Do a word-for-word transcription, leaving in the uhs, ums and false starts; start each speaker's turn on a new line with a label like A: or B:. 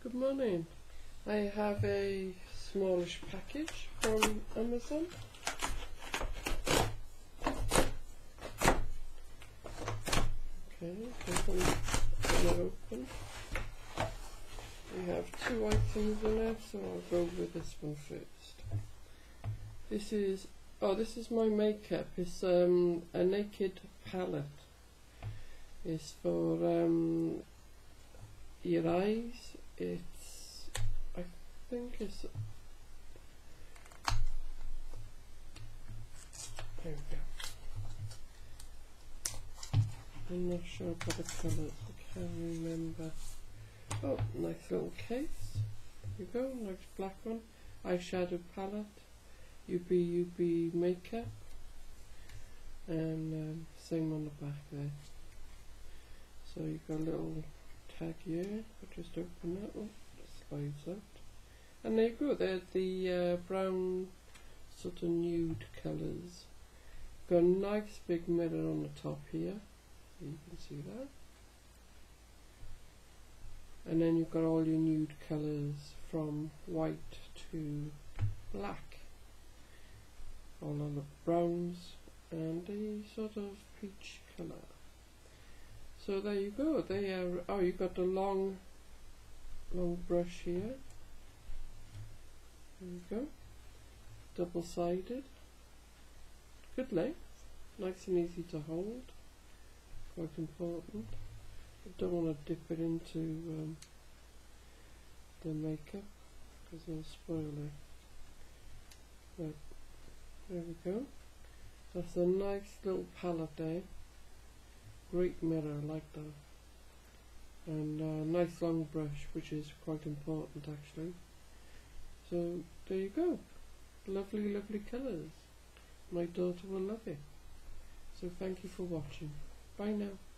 A: Good morning. I have a smallish package from Amazon. Okay, open, open. We have two items in it, so I'll go with this one first. This is, oh, this is my makeup. It's um, a naked palette. It's for um, your eyes. It's, I think it's, there we go. I'm not sure about the colours, I can't remember. Oh, nice little case. There you go, nice black one. Eyeshadow palette, U B U B makeup, and um, same on the back there. So you've got a little tag here, I'll just open that one, it slides out. And there you go, they're the uh, brown sort of nude colours. Got a nice big mirror on the top here, you can see that. And then you've got all your nude colours from white to black. All of the browns and a sort of peach colour. So there you go, they are, oh, you've got the long, long brush here. There you go, double sided, good length, nice and easy to hold, quite important. I don't want to dip it into um, the makeup because it'll spoil it. But there we go, that's a nice little palette there. Great mirror, I like that. And a nice long brush, which is quite important actually. So there you go, lovely lovely colours. My daughter will love it. So thank you for watching. Bye now.